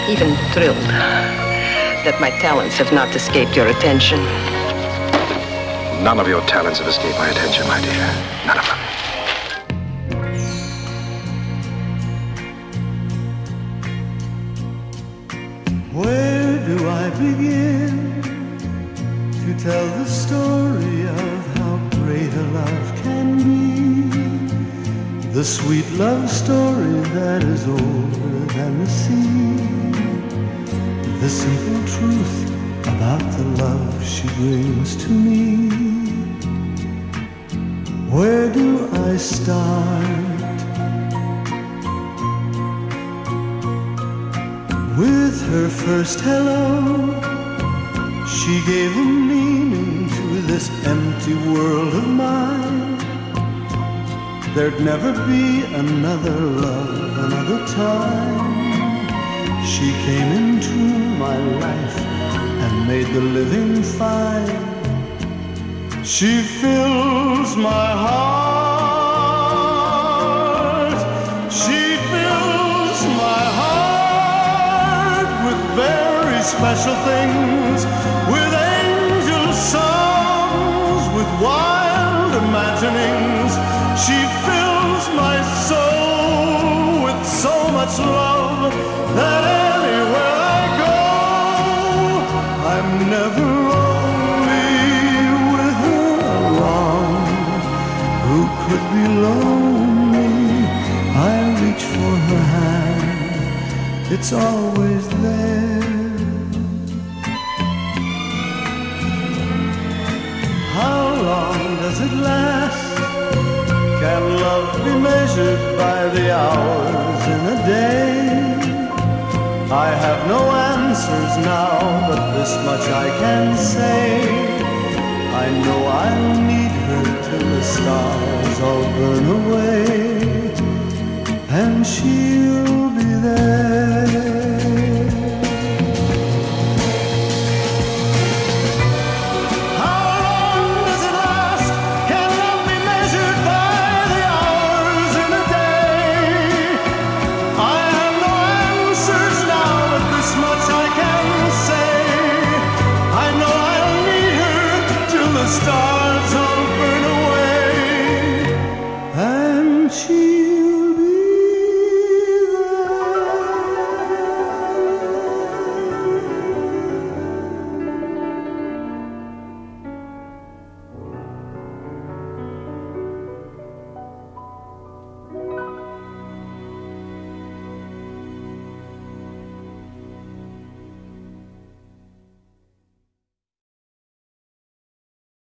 even thrilled that my talents have not escaped your attention. None of your talents have escaped my attention, my dear. None of them. Where do I begin to tell the story of how great a love can be? The sweet love story that is older than the sea. The simple truth about the love she brings to me. Where do I start? With her first hello, she gave a meaning to this empty world of mine. There'd never be another love, another time. She came into my life and made the living fine. She fills my heart. She fills my heart with very special things, with angel songs, with wild imaginings. She fills my soul with so much love that anywhere I go, I'm never lonely with her along. Who could be lonely? I reach for her hand, it's always there. How long does it last? Can love be measured by the hours in a day? I have no answers now, but this much I can say. I know I'll need her till the stars all burn away, and she'll be there.